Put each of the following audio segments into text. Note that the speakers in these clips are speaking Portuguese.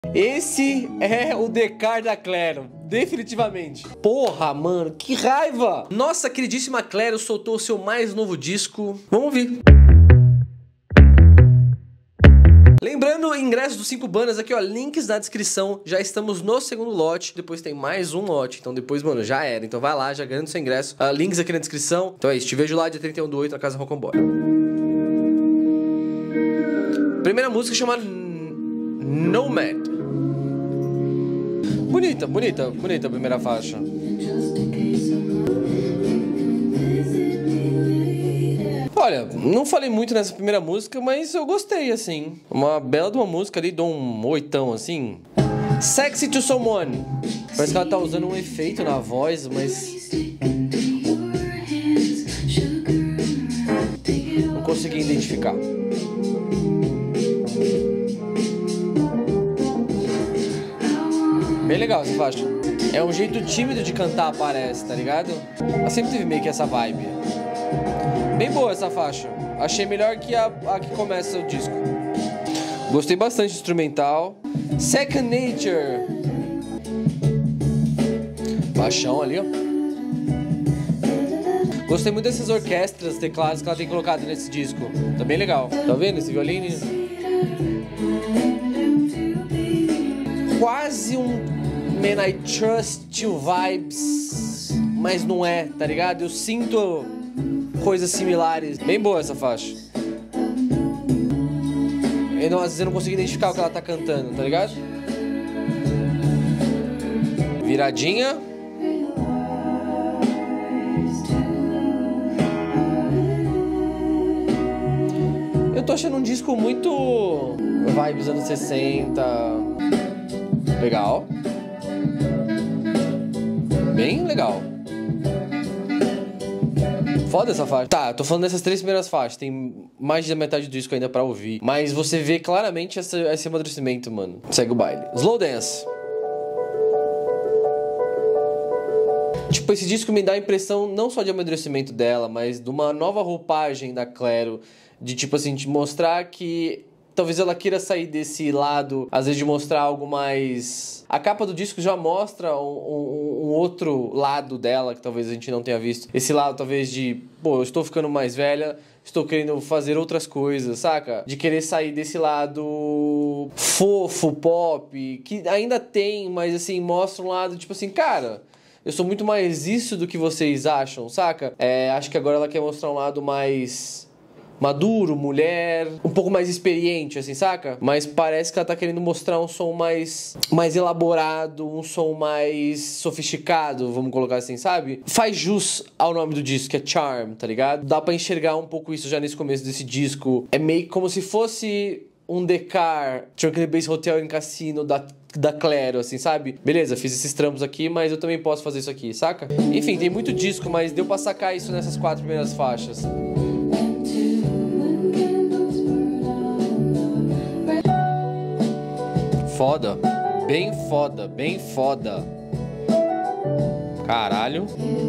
Esse é o Descartes da Clairo, definitivamente. Porra, mano, que raiva! Nossa queridíssima Clairo soltou o seu mais novo disco. Vamos ouvir. Lembrando, ingressos dos 5 bandas aqui, ó, links na descrição. Já estamos no segundo lote, depois tem mais um lote. Então depois, mano, já era. Então vai lá, já garante seu ingresso. Links aqui na descrição. Então é isso, te vejo lá dia 31/8 na Casa Rocambole. Primeira música chama Nomad. Bonita, bonita, bonita a primeira faixa. Olha, não falei muito nessa primeira música, mas eu gostei, assim. Uma bela de uma música ali, de um oitão, assim. Sexy to Someone. Parece que ela tá usando um efeito na voz, mas... não consegui identificar. Bem legal essa faixa. É um jeito tímido de cantar, parece, tá ligado? Ela sempre teve meio que essa vibe. Bem boa essa faixa. Achei melhor que a que começa o disco. Gostei bastante do instrumental. Second Nature. Baixão ali, ó. Gostei muito dessas orquestras, teclados que ela tem colocado nesse disco. Tá bem legal. Tá vendo esse violino? Quase um Man I Trust You vibes, mas não é, tá ligado? Eu sinto coisas similares. Bem boa essa faixa. Às vezes eu não consigo identificar o que ela tá cantando, tá ligado? Viradinha. Eu tô achando um disco muito vibes anos 60. Legal. Bem legal. Foda essa faixa. Tá, eu tô falando dessas 3 primeiras faixas. Tem mais da metade do disco ainda pra ouvir. Mas você vê claramente esse amadurecimento, mano. Segue o baile. Slow Dance. Tipo, esse disco me dá a impressão não só de amadurecimento dela, mas de uma nova roupagem da Clairo. De tipo assim, de mostrar que... talvez ela queira sair desse lado, às vezes de mostrar algo mais... A capa do disco já mostra um outro lado dela, que talvez a gente não tenha visto. Esse lado, talvez, de... pô, eu estou ficando mais velha, estou querendo fazer outras coisas, saca? De querer sair desse lado fofo, pop, que ainda tem, mas, assim, mostra um lado, tipo assim, cara... eu sou muito mais isso do que vocês acham, saca? Acho que agora ela quer mostrar um lado mais... maduro, mulher, um pouco mais experiente, assim, saca? Mas parece que ela tá querendo mostrar um som mais elaborado, um som mais sofisticado, vamos colocar assim, sabe? Faz jus ao nome do disco, que é Charm, tá ligado? Dá pra enxergar um pouco isso já nesse começo desse disco. É meio como se fosse um Descartes, Drunken Bass Hotel em Cassino da Clairo, assim, sabe? Beleza, fiz esses trampos aqui, mas eu também posso fazer isso aqui, saca? Enfim, tem muito disco, mas deu pra sacar isso nessas 4 primeiras faixas. Foda, bem foda, bem foda. Caralho.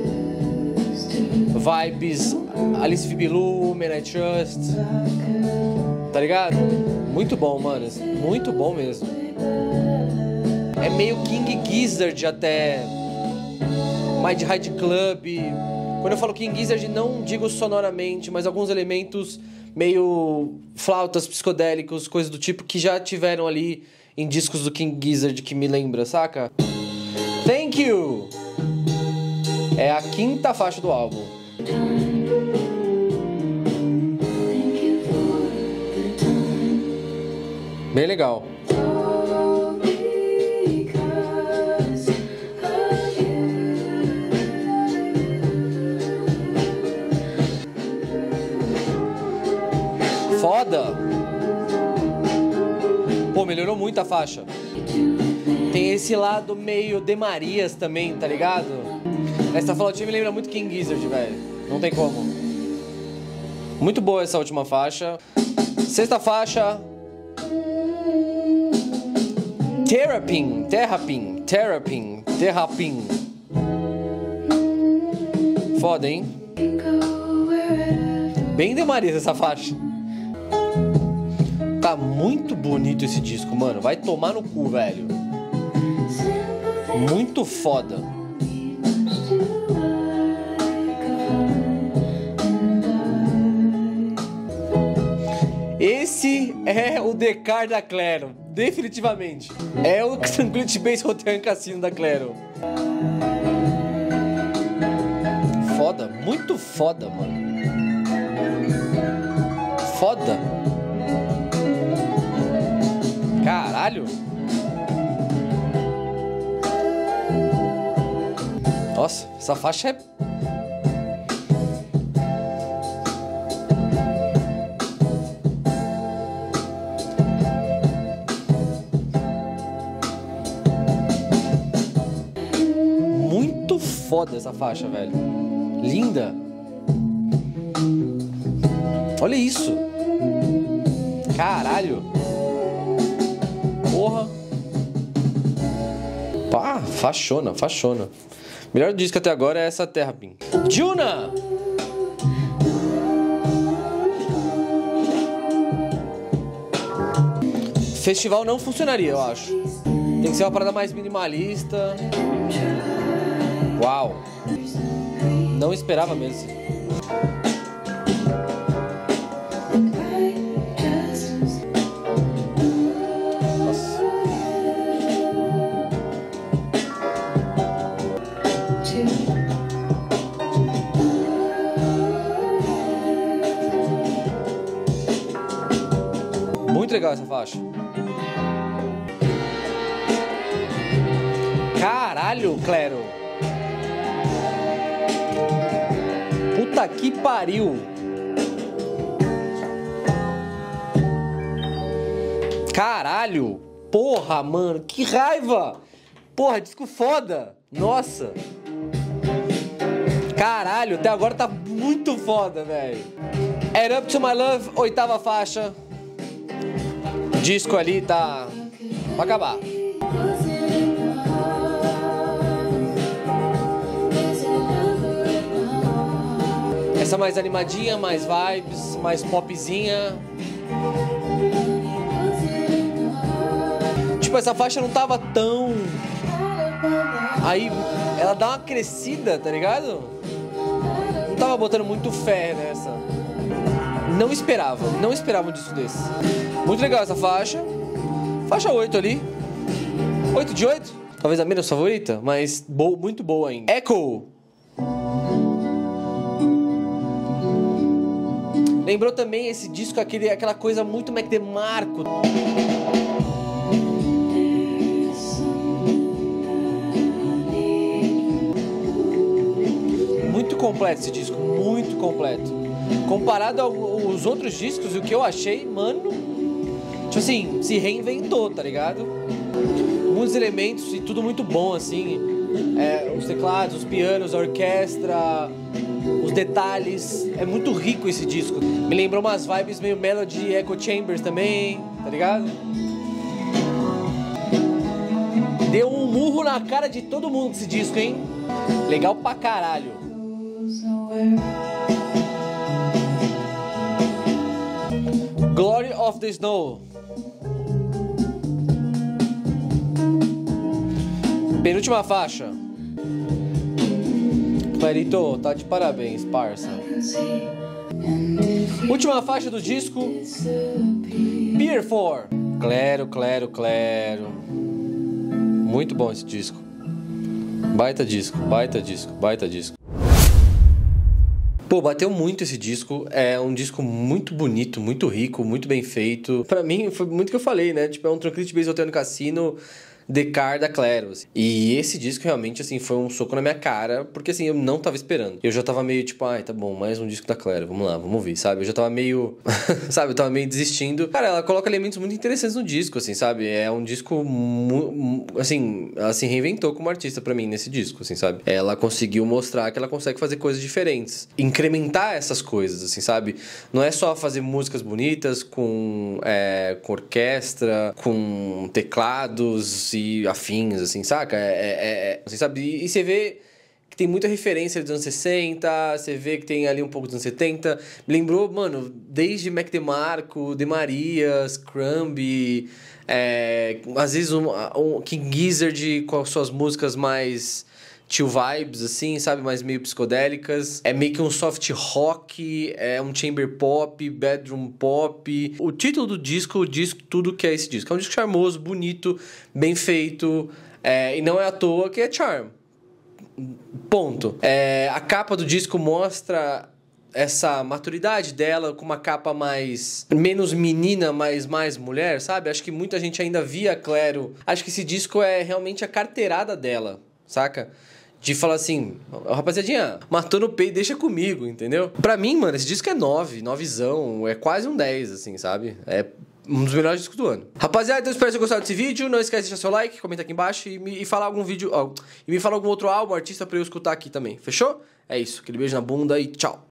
Vibes Alice Fibilu, Man I Trust. Tá ligado? Muito bom, mano. Muito bom mesmo. É meio King Gizzard até. Mind Hide Club. Quando eu falo King Gizzard, não digo sonoramente, mas alguns elementos meio flautas psicodélicos, coisas do tipo que já tiveram ali em discos do King Gizzard que me lembra, saca? Thank You! É a 5ª faixa do álbum. Bem legal. Foda! Pô, melhorou muito a faixa. Tem esse lado meio de Marias também, tá ligado? Essa flautinha me lembra muito King Gizzard, velho. Não tem como. Muito boa essa última faixa. 6ª faixa. Terrapin. Foda, hein? Bem de Marias essa faixa. Tá Tá muito bonito esse disco, mano. Vai tomar no cu, velho. Muito foda. Esse é o Descartes da Clairo, definitivamente. É o Tranquility Base Hotel and Casino da Clairo. Foda, muito foda, mano. Foda. Caralho. Nossa, essa faixa é... muito foda essa faixa, velho. Linda. Olha isso. Caralho. Porra. Pá, faixona, faixona. Melhor disco até agora é essa Terrapin. Juna! Festival não funcionaria, eu acho. Tem que ser uma parada mais minimalista. Uau. Não esperava mesmo. Nossa. Muito legal essa faixa. Caralho, Clairo. Puta que pariu. Caralho. Porra, mano. Que raiva. Porra, disco foda. Nossa. Caralho, até agora tá muito foda, velho. Add Up To My Love, 8ª faixa. O disco ali tá pra acabar. Essa mais animadinha, mais vibes, mais popzinha. Tipo, essa faixa não tava tão... Aí, ela dá uma crescida, tá ligado? Não tava botando muito fé nessa. Não esperava um disco desse. Muito legal essa faixa. Faixa 8 ali. 8 de 8. Talvez a menos favorita, mas muito boa ainda. Echo. Lembrou também esse disco, aquela coisa muito Mac DeMarco. Muito completo esse disco, muito completo. Comparado aos outros discos, o que eu achei, mano, tipo assim, se reinventou, tá ligado? Muitos elementos e tudo muito bom, assim. Os teclados, os pianos, a orquestra, os detalhes. É muito rico esse disco. Me lembrou umas vibes meio Melody Echo Chambers também, tá ligado? Deu um murro na cara de todo mundo esse disco, hein? Legal pra caralho. Glory of the Snow. Penúltima faixa. Clarito, tá de parabéns, parça. Última faixa do disco. Pier 4. Claro, claro, claro. Muito bom esse disco. Baita disco, baita disco, baita disco. Pô, bateu muito esse disco. É um disco muito bonito, muito rico, muito bem feito. Pra mim, foi muito o que eu falei, né? Tipo, é um Tranquility Base Hotel no Cassino, Descartes da Clairo. Assim. E esse disco realmente, assim, foi um soco na minha cara, porque, assim, eu não tava esperando. Eu já tava meio, tipo, ai, tá bom, mais um disco da Clairo, vamos lá, vamos ouvir, sabe? Eu já tava meio, sabe? Eu tava meio desistindo. Cara, ela coloca elementos muito interessantes no disco, assim, sabe? É um disco, assim, ela se reinventou como artista pra mim nesse disco, assim, sabe? Ela conseguiu mostrar que ela consegue fazer coisas diferentes. Incrementar essas coisas, assim, sabe? Não é só fazer músicas bonitas com orquestra, com teclados e afins, assim, saca? Assim, sabe? E você vê que tem muita referência dos anos 60, você vê que tem ali um pouco dos anos 70. Me lembrou, mano, desde Mac DeMarco, De Marias, Crumb, às vezes um King Gizzard com as suas músicas mais chill vibes, assim, sabe? Mais meio psicodélicas. É meio que um soft rock, é um chamber pop, bedroom pop. O título do disco diz tudo que é esse disco. É um disco charmoso, bonito, bem feito, e não é à toa que é Charm. Ponto. A capa do disco mostra essa maturidade dela com uma capa menos menina, mas mais mulher, sabe? Acho que muita gente ainda via a Clairo. Acho que esse disco é realmente a carteirada dela, saca? De falar assim, rapaziadinha, matou no peito, deixa comigo, entendeu? Pra mim, mano, esse disco é 9zão, é quase um 10, assim, sabe? É um dos melhores discos do ano. Rapaziada, então espero que vocês gostaram desse vídeo. Não esquece de deixar seu like, comenta aqui embaixo e falar algum vídeo, e me fala algum outro álbum, artista pra eu escutar aqui também. Fechou? É isso, aquele beijo na bunda e tchau.